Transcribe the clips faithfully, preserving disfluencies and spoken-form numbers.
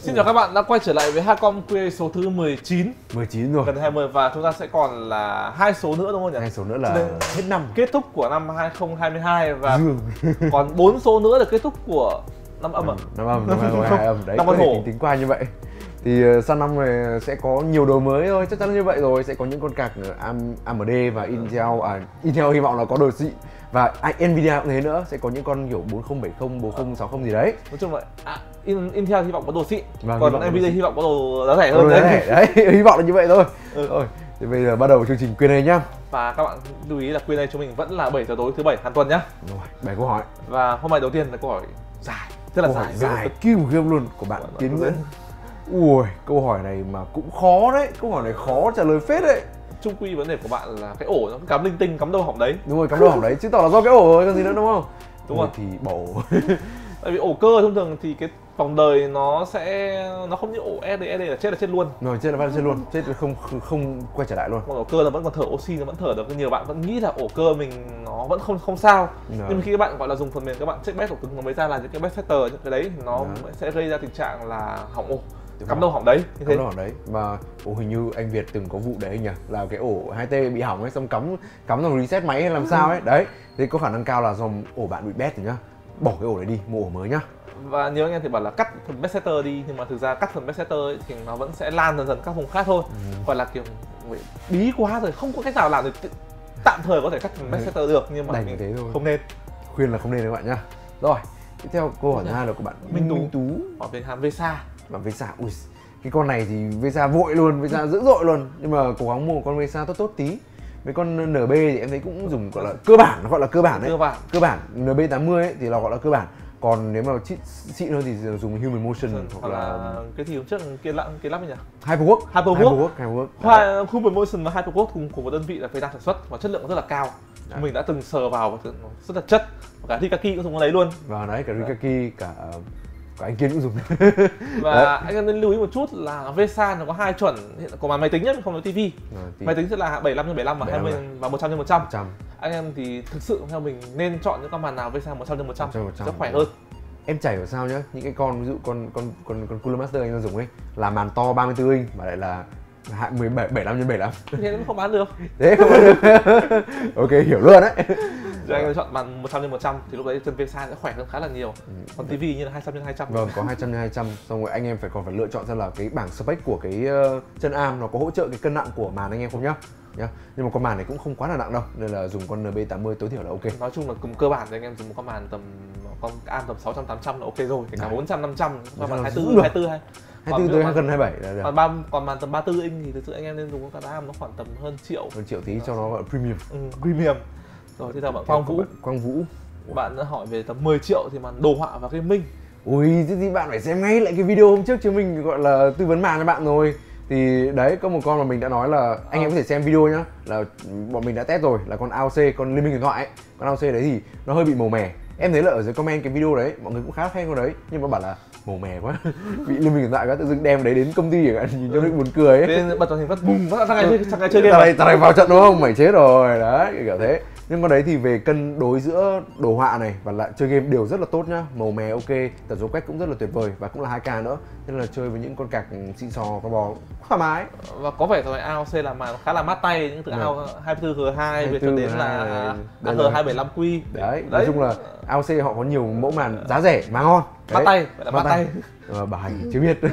Xin chào các bạn đã quay trở lại với Hacom quy a số thứ mười chín. mười chín rồi. Gần hai mươi và chúng ta sẽ còn là hai số nữa đúng không nhỉ? Hai số nữa là hết năm. Kết thúc của năm hai không hai hai và còn bốn số nữa là kết thúc của năm âm à? Năm âm, năm hai không hai hai âm. Đấy, năm có con thể hổ. tính, tính qua như vậy. Thì uh, sang năm này sẽ có nhiều đổi mới thôi, chắc chắn như vậy rồi. Sẽ có những con card A M D và Intel, à, Intel hy vọng là có đồ xịn. Và Nvidia cũng thế nữa, sẽ có những con kiểu bốn không bảy không, bốn không sáu không gì đấy. Nói chung vậy, à, Intel hy vọng có đồ xịn, Vâng, còn Nvidia hy vọng có đồ giá rẻ hơn. Đấy, đấy. đấy, hy vọng là như vậy thôi. Ừ. Rồi, thì bây giờ bắt đầu chương trình Q and A nhá. Và các bạn lưu ý là Q and A chúng mình vẫn là bảy giờ tối thứ bảy hàng tuần nhá. Rồi, bảy câu hỏi. Và hôm nay đầu tiên là câu hỏi dài, rất là Câu hỏi dài, dài kim khiêm luôn của bạn Tiến Nguyễn. Ui, câu hỏi này mà cũng khó đấy, câu hỏi này khó trả lời phết đấy. Chung quy vấn đề của bạn là cái ổ nó cắm linh tinh, cắm đâu hỏng đấy. Đúng rồi, cắm đâu hỏng đấy, chứng tỏ là do cái ổ rồi, còn gì nữa đúng không? Đúng rồi. rồi. Thì bỏ ổ. Tại vì ổ cơ thông thường thì cái vòng đời nó sẽ nó không như ổ ét đê, ét đê là chết là chết luôn. Rồi, chết là phát chết luôn, chết là không không quay trở lại luôn. Còn ổ cơ là vẫn còn thở oxy, nó vẫn thở được. Nhiều bạn vẫn nghĩ là ổ cơ mình nó vẫn không không sao. Rồi. Nhưng mà khi các bạn gọi là dùng phần mềm các bạn check bét ổ cứng nó mới ra là những cái best setter, những cái đấy nó Rồi. sẽ gây ra tình trạng là hỏng ổ. Đúng Cắm rồi. đâu hỏng đấy như thế. Cắm đâu hỏng đấy. Mà ổ hình như anh Việt từng có vụ đấy nhỉ, là cái ổ hai T bị hỏng ấy, xong cắm cắm xong reset máy hay làm sao ấy. Đấy, thì có khả năng cao là do ổ bạn bị bét rồi nhá. Bỏ cái ổ đấy đi, mua ổ mới nhá. Và nhiều anh em thì bảo là cắt phần best setter đi, nhưng mà thực ra cắt phần best setter ấy, thì nó vẫn sẽ lan dần dần các vùng khác thôi. Ừ. Gọi là kiểu bí quá rồi, không có cách nào làm được. Tạm thời có thể cắt phần best setter được, nhưng mà Đành mình thế thôi. không nên. Khuyên là không nên các bạn nhá. Rồi, tiếp theo câu hỏi thứ hai là của bạn Minh Tú. Minh Tú. Hỏi về hàm Vesa. Và Vesa, ui, cái con này thì Vesa vội luôn, Vesa dữ dội luôn. Nhưng mà cố gắng mua một con Vesa tốt tốt tí. Mấy con en bê thì em thấy cũng dùng gọi là cơ bản, nó gọi là cơ bản đấy. Cơ bản. Cơ bản, en bê tám mươi ấy thì là gọi là cơ bản. Còn nếu mà xịn xịn hơn thì dùng Human Motion hoặc, hoặc là, là cái gì hôm trước kia lắp kia lắp nhỉ? Hyperwork. Hyperwork. Hyperwork, Hyperwork. Hoa Human Motion và Hyperwork cùng của một đơn vị là Việt Nam sản xuất và chất lượng rất là cao. Đấy. Mình đã từng sờ vào và rất là chất. Và cả Hikaki cũng dùng con đấy luôn. Và đấy, cả Rikaki, cả cả anh Kiên cũng dùng. Và Đấy. anh em nên lưu ý một chút là Vesa nó có hai chuẩn hiện của máy tính nhé, không nói tivi. Rồi, thì Máy tính sẽ là bảy mươi lăm nhân bảy mươi lăm và hai mươi và một trăm nhân một trăm. một trăm. Anh em thì thực sự theo mình nên chọn những con màn nào Vesa một trăm nhân một trăm một trăm phần trăm. sẽ khỏe hơn. Em chảy vào sao nhá, những cái con ví dụ con con con con Cooler Master anh đang dùng ấy là màn to ba mươi tư inch mà lại là mười bảy, bảy mươi lăm nhân bảy mươi lăm. Thế nó không bán được. Thế không bán được. Ok, hiểu luôn đấy. Thì anh chọn màn một trăm nhân một trăm thì lúc đấy chân Vesa sẽ khỏe hơn khá là nhiều. Còn tivi như là hai trăm nhân hai trăm. Vâng, có hai trăm nhân hai trăm. Xong rồi anh em phải còn phải lựa chọn xem là cái bảng spec của cái uh, chân arm nó có hỗ trợ cái cân nặng của màn anh em không nhá. Nhá. Nhưng mà con màn này cũng không quá là nặng đâu, nên là dùng con en bê tám mươi tối thiểu là ok. Nói chung là cùng cơ bản thì anh em dùng một con màn tầm con arm tầm sáu trăm tám trăm là ok rồi, kể cả bốn trăm năm trăm, con màn hai mươi tư hai mươi tư hay hai mươi tư tới gần hai mươi bảy là được. Còn ba còn màn tầm ba mươi tư inch thì thực sự anh em nên dùng con arm nó khoảng tầm hơn triệu. Hơn triệu tí cho nó gọi là premium. Ừ, premium. Rồi tiếp theo bạn Quang Vũ. Quang Vũ. Bạn đã hỏi về tầm mười triệu thì màn đồ họa và gaming. Ui, thế thì bạn phải xem ngay lại cái video hôm trước chứ mình gọi là tư vấn màn cho bạn rồi. Thì đấy, có một con mà mình đã nói là anh em có thể xem video nhá, là bọn mình đã test rồi, là con a o xê, con Liên minh huyền thoại ấy. Con a o xê đấy thì nó hơi bị màu mè. Em thấy là ở dưới comment cái video đấy mọi người cũng khá khen con đấy, nhưng mà bảo là màu mè quá. Bị Liên minh huyền thoại quá, tự dưng đem đấy đến công ty chẳng hạn, nhìn cho nó buồn cười ấy. Thế bật vào hình phát bùng phát thằng này thằng này chơi game. Thằng này, thằng này vào trận đúng không? Mày chết rồi. Đấy, kiểu thế. Nhưng con đấy thì về cân đối giữa đồ họa này và lại chơi game đều rất là tốt nhá. Màu mè ok, tần số quét cũng rất là tuyệt vời và cũng là hai K nữa. Nên là chơi với những con cạc xịn sò, con bò thoải mái. Và có vẻ thằng a o xê là màn khá là mát tay, những từ a o hai mươi tư G hai về cho đến là a hát hai bảy lăm Q. Đấy, nói chung là a o xê họ có nhiều mẫu màn giá rẻ mà ngon. Mát tay, gọi là mát tay. Ờ, bà Hành chưa biết.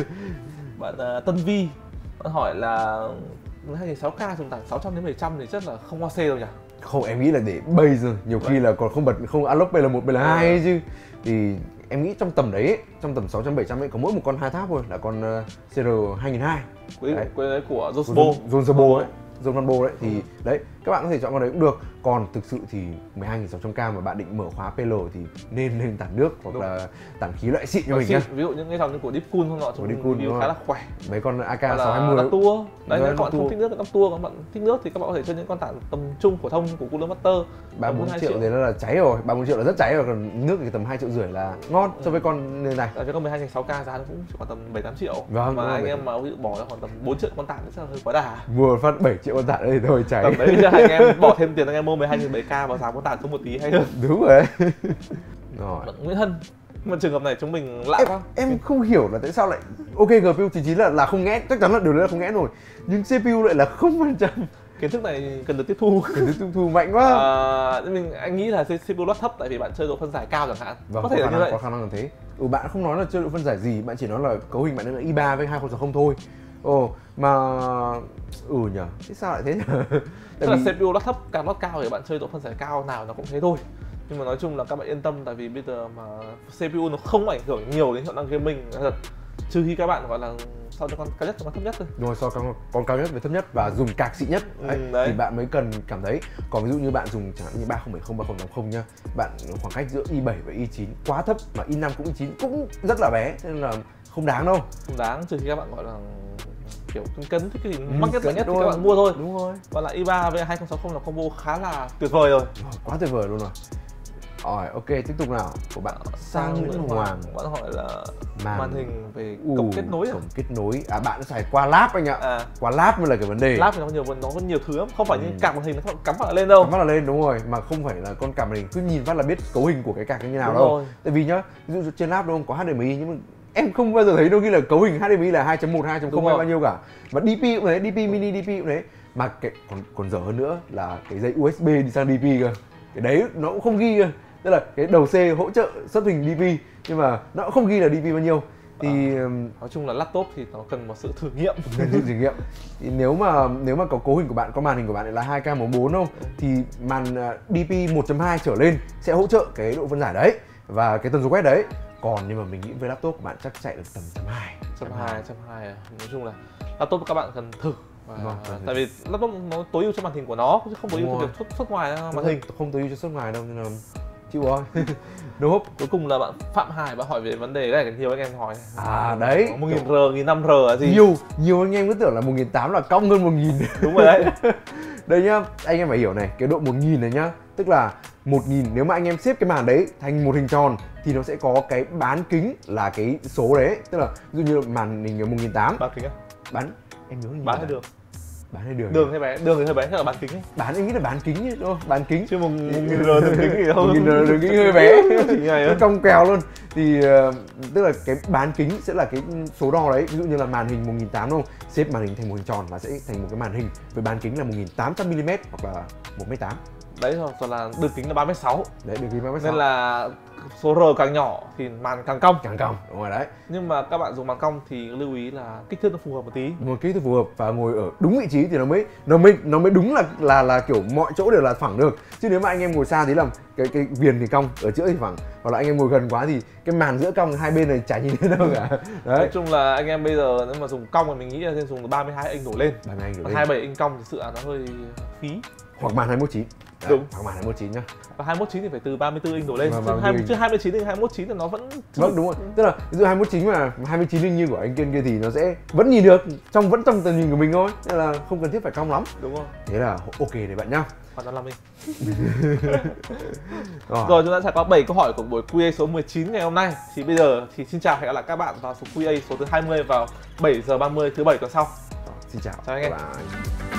Bạn uh, Tân Vi bạn hỏi là hai nghìn sáu K dùng tản sáu trăm đến bảy trăm thì chắc là không a xê đâu nhỉ? Không, em nghĩ là để base rồi, nhiều khi là còn không bật không unlock P L một, P L hai ấy chứ. Thì em nghĩ trong tầm đấy, ấy, trong tầm sáu trăm bảy trăm ấy có mỗi một con hai tháp thôi, là con uh, C R hai nghìn hai trăm. Đấy, đấy của Josbo. Josbo ấy, Josbo đấy thì đấy, các bạn có thể chọn con đấy cũng được. Còn thực sự thì mười hai nghìn sáu trăm K mà bạn định mở khóa P L thì nên nên tản nước hoặc Đúng. là tản khí loại xịn cho mình nhá. Ví dụ những cái dòng như của Deepcool không nọ, chúng review khá là khỏe. Mấy con A K sáu hai mươi tour. Đấy, nếu các bạn không thích nước thì năm tour, các bạn thích nước thì các bạn có thể chơi những con tản tầm trung phổ thông của Cooler Master. ba bốn triệu thì nó là cháy rồi, ba bốn triệu là rất cháy rồi, còn nước thì tầm hai triệu rưỡi là ngon so với con này. Ở cho con mười hai nghìn sáu K giá nó cũng chỉ khoảng tầm bảy tám triệu. Vâng, mà anh em mà ví dụ bỏ ra khoảng tầm bốn triệu con tản thì chắc là hơi quá đà. Mua phát bảy triệu con tản đấy thì thôi cháy. Tầm đấy cho anh em bỏ thêm tiền anh em mua mười hai nghìn bảy K vào giá con tản xuống một tí hay hơn. Đúng rồi. Rồi. Nguyễn Hân Mà trường hợp này chúng mình lạ em, quá. em không hiểu là tại sao lại ok giê pê u chín chín là là không nghẽn, chắc chắn là điều đấy là không nghẽn rồi, nhưng xê pê u lại là không phần trăm. Kiến thức này cần được tiếp thu. Kiến thức tiếp thu mạnh quá. À, mình anh nghĩ là xê pê u loát thấp tại vì bạn chơi độ phân giải cao chẳng hạn. Vâng, có thể là như vậy. Có khả năng là thế. Ừ, bạn không nói là chơi độ phân giải gì, bạn chỉ nói là cấu hình bạn là i ba với hai không sáu không thôi. Ồ, mà ừ nhỉ, thế sao lại thế nhỉ? Tức là xê pê u loát thấp càng loát cao thì bạn chơi độ phân giải cao nào nó cũng thế thôi. Nhưng mà nói chung là các bạn yên tâm, tại vì bây giờ mà xê pê u nó không ảnh hưởng nhiều đến hiệu năng gaming thật, trừ khi các bạn gọi là so cho con cao nhất cho con thấp nhất thôi. Đúng rồi, so con con cao nhất với thấp nhất và dùng cạc xịn nhất đấy, ừ, đấy. thì bạn mới cần cảm thấy. Còn ví dụ như bạn dùng chẳng hạn như ba không bảy không, ba không tám không nhá, bạn khoảng cách giữa i bảy và i chín quá thấp, mà i năm cũng i chín cũng rất là bé, nên là không đáng đâu. Không đáng, trừ khi các bạn gọi là kiểu cân cân thích cái gì Ừ, mắc nhất rẻ nhất thì rồi. các bạn mua thôi. Đúng rồi. Và lại i ba với hai không sáu không là combo khá là tuyệt vời rồi. Quá tuyệt vời luôn rồi. Rồi, ok, tiếp tục nào. Của bạn Sang Nguyễn Hoàng. Bạn hỏi là màn, màn hình về uh, cổng kết nối à? Cổng kết nối. À, bạn xài qua láp anh ạ. À. Qua láp mới là cái vấn đề. Láp thì nó có nhiều nó có nhiều thứ lắm, không phải ừ. như card màn hình nó cắm vào lên đâu. Cắm vào là lên, đúng rồi, mà không phải là con card màn hình cứ nhìn phát là biết cấu hình của cái card như nào đúng đâu. Rồi. Tại vì nhá, ví dụ trên láp đúng không, có hát đê em i nhưng mà em không bao giờ thấy đâu ghi là cấu hình hát đê em i là hai chấm một, hai chấm không hay bao nhiêu cả. Và đê pê cũng thế, đê pê mini đê pê cũng thế. Mà cái còn còn dở hơn nữa là cái dây u ét bê đi sang đê pê cơ. Cái đấy nó cũng không ghi cơ. Tức là cái đầu C hỗ trợ xuất hình đê pê nhưng mà nó cũng không ghi là đê pê bao nhiêu. Thì à, nói chung là laptop thì nó cần một sự thử nghiệm. Cần sự thử nghiệm. Thì nếu mà nếu mà có cấu hình của bạn, có màn hình của bạn là hai K màu bốn không, thì màn đê pê một chấm hai trở lên sẽ hỗ trợ cái độ phân giải đấy và cái tần số quét đấy. Còn nhưng mà mình nghĩ với laptop của bạn chắc chạy được tầm chấm hai, chấm hai, chấm hai. Nói chung là laptop các bạn cần thử. Và vâng, tại vì laptop nó tối ưu cho màn hình của nó chứ không tối ưu cho việc xuất, xuất ngoài màn hình. Không tối ưu cho xuất ngoài đâu, nên là chịu rồi. Đúng không? Cuối cùng là bạn Phạm Hải bạn hỏi về vấn đề cái này nhiều anh em hỏi. À đấy, một nghìn R, một nghìn năm trăm R là gì? Nhiều, nhiều anh em cứ tưởng là một nghìn tám trăm là cong hơn một nghìn. Đúng rồi đấy. Đây nhá, anh em phải hiểu này, cái độ một nghìn này nhá, tức là một nghìn nếu mà anh em xếp cái màn đấy thành một hình tròn thì nó sẽ có cái bán kính là cái số đấy, tức là ví dụ như màn hình một nghìn tám trăm. Bán kính á? Bán, em nhớ như bán hay đường? Bán hay đường? Đường hay bé? Đường thì hơi bé, hay là bán kính ấy? Bán em nghĩ là bán kính ấy, đúng không? Bán kính. Chứ một nghìn R đường kính thì không. một nghìn R đường kính hơi bé. Nó cong kèo luôn. Thì uh, tức là cái bán kính sẽ là cái số đo đấy. Ví dụ như là màn hình một nghìn tám trăm đúng không? Xếp màn hình thành một hình tròn là sẽ thành một cái màn hình với bán kính là một nghìn tám trăm mi li mét hoặc là một mét tám. Đấy rồi, còn là đường kính là ba mét sáu. Đấy, đường kính ba mét sáu. Nên là số R càng nhỏ thì màn càng cong. Càng cong, đúng rồi đấy. Nhưng mà các bạn dùng màn cong thì lưu ý là kích thước nó phù hợp một tí. Một kích thước phù hợp và ngồi ở đúng vị trí thì nó mới nó mới nó mới đúng là là là kiểu mọi chỗ đều là phẳng được. Chứ nếu mà anh em ngồi xa thì làm cái cái viền thì cong, ở giữa thì phẳng, hoặc là anh em ngồi gần quá thì cái màn giữa cong hai bên này chả nhìn thấy đâu cả. Đấy. Nói chung là anh em bây giờ nếu mà dùng cong thì mình nghĩ là nên dùng từ ba mươi hai inch đổ lên. ba mươi hai inch đổ lên. hai mươi bảy inch cong thực sự là nó hơi phí. Hoặc màn hai mốt chín. Đấy, đúng. Hoặc màn hai mốt chín nhá. Và hai mốt chín thì phải từ ba mươi tư inch đổ lên. Vâng, Chứ, chứ hai mươi chín thì hai mốt chín thì nó vẫn vâng đúng rồi. Tức là ví dụ hai mốt chín mà hai mươi chín inch như của anh Kiên kia thì nó sẽ vẫn nhìn được, trong vẫn trong tầm nhìn của mình thôi. Nên là không cần thiết phải cong lắm. Đúng rồi. Thế là ok để bạn nhá. Hoàn toàn năm inch. Rồi. Rồi chúng ta trải qua bảy câu hỏi của buổi Q A số mười chín ngày hôm nay. Thì bây giờ thì xin chào hẹn gặp lại các bạn vào số Q A số thứ hai mươi vào bảy giờ ba mươi thứ bảy tuần sau. Xin chào. Chào anh em. Bye.